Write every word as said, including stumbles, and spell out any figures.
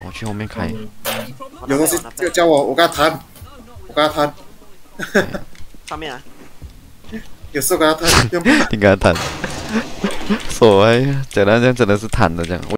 我去后面开。 有东西就叫我，我跟他谈，我跟他谈。 上面啊。 有时候跟他谈， 你跟他谈。所谓讲到这样真的是谈的这样。